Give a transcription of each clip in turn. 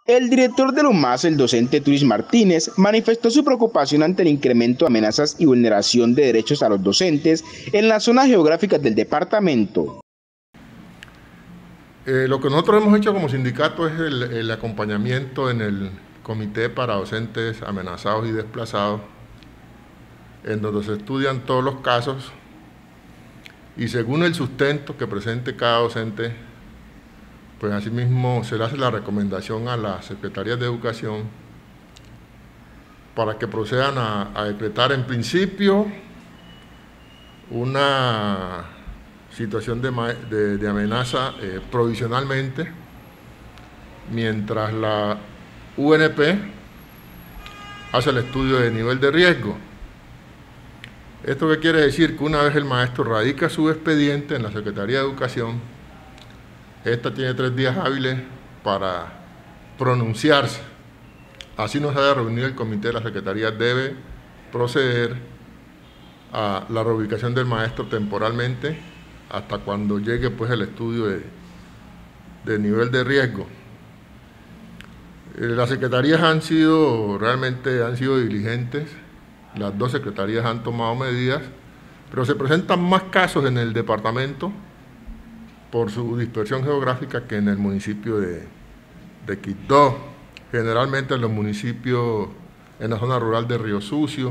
El director del UMAS, el docente Turis Martínez, manifestó su preocupación ante el incremento de amenazas y vulneración de derechos a los docentes en las zonas geográficas del departamento. Lo que nosotros hemos hecho como sindicato es el acompañamiento en el Comité para Docentes Amenazados y Desplazados, en donde se estudian todos los casos y según el sustento que presente cada docente, pues asimismo se le hace la recomendación a las secretarías de educación para que procedan a decretar en principio una situación de amenaza provisionalmente, mientras la UNP hace el estudio de nivel de riesgo. ¿Esto qué quiere decir? Que una vez el maestro radica su expediente en la Secretaría de Educación, esta tiene 3 días hábiles para pronunciarse. Así no se haya reunido el comité de la Secretaría, debe proceder a la reubicación del maestro temporalmente hasta cuando llegue pues el estudio de nivel de riesgo. Las secretarías han sido diligentes, las 2 secretarías han tomado medidas, pero se presentan más casos en el departamento por su dispersión geográfica que en el municipio de Quibdó, generalmente en los municipios en la zona rural de Río Sucio,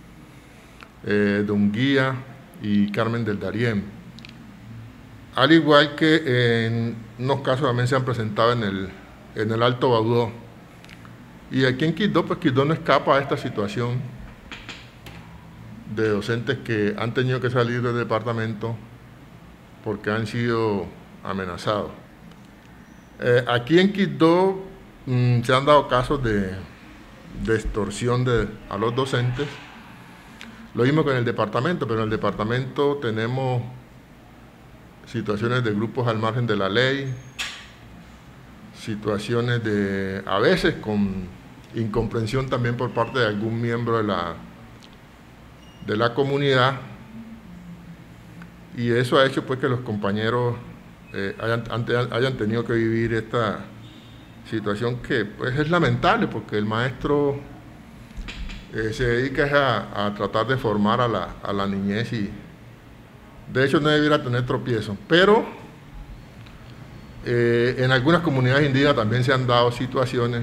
Dunguía y Carmen del Darién. Al igual que en unos casos también se han presentado en el Alto Baudó. Y aquí en Quibdó, pues Quibdó no escapa a esta situación de docentes que han tenido que salir del departamento porque han sido amenazados. Aquí en Quibdó se han dado casos de extorsión a los docentes, lo mismo que en el departamento, pero en el departamento tenemos situaciones de grupos al margen de la ley, situaciones a veces con incomprensión también por parte de algún miembro de la comunidad, y eso ha hecho pues que los compañeros hayan tenido que vivir esta situación que pues es lamentable, porque el maestro se dedica a tratar de formar a la niñez y de hecho no debiera tener tropiezos, pero en algunas comunidades indígenas también se han dado situaciones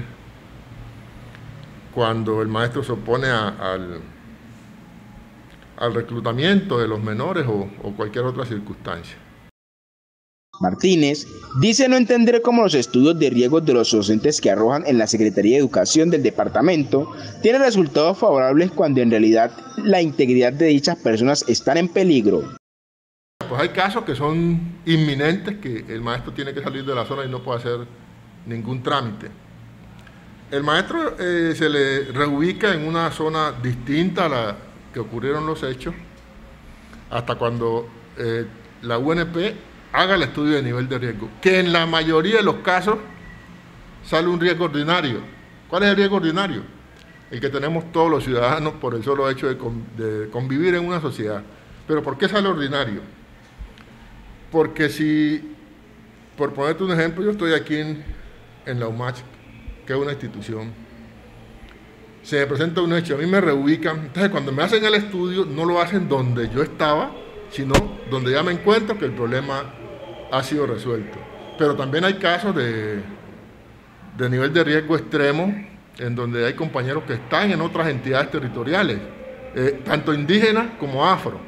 cuando el maestro se opone al reclutamiento de los menores o cualquier otra circunstancia. Martínez dice no entender cómo los estudios de riesgos de los docentes que arrojan en la Secretaría de Educación del departamento tienen resultados favorables cuando en realidad la integridad de dichas personas están en peligro. Pues hay casos que son inminentes, que el maestro tiene que salir de la zona y no puede hacer ningún trámite. El maestro se le reubica en una zona distinta a la que ocurrieron los hechos, hasta cuando la UNP haga el estudio de nivel de riesgo, que en la mayoría de los casos sale un riesgo ordinario. ¿Cuál es el riesgo ordinario? El que tenemos todos los ciudadanos por el solo hecho de convivir en una sociedad. ¿Pero por qué sale ordinario? Porque si, por ponerte un ejemplo, yo estoy aquí en la UMACH, que es una institución, se me presenta un hecho, a mí me reubican, entonces cuando me hacen el estudio no lo hacen donde yo estaba, sino donde ya me encuentro que el problema ha sido resuelto. Pero también hay casos de nivel de riesgo extremo, en donde hay compañeros que están en otras entidades territoriales, tanto indígenas como afro.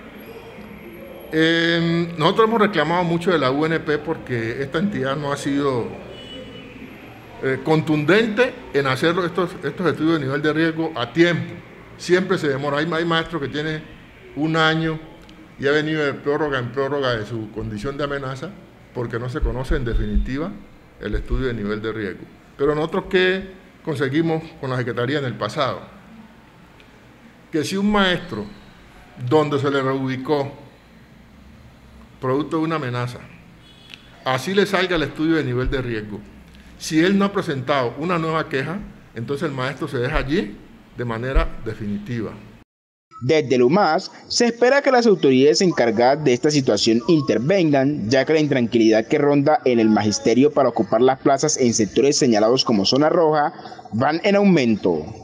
Nosotros hemos reclamado mucho de la UNP porque esta entidad no ha sido contundente en hacer estos estudios de nivel de riesgo a tiempo. Siempre se demora. Hay maestros que tienen 1 año y ha venido de prórroga en prórroga de su condición de amenaza porque no se conoce en definitiva el estudio de nivel de riesgo. Pero nosotros, ¿qué conseguimos con la Secretaría en el pasado? Que si un maestro donde se le reubicó producto de una amenaza, así le salga el estudio de nivel de riesgo, si él no ha presentado una nueva queja, entonces el maestro se deja allí de manera definitiva. Desde el UMAS se espera que las autoridades encargadas de esta situación intervengan, ya que la intranquilidad que ronda en el magisterio para ocupar las plazas en sectores señalados como zona roja van en aumento.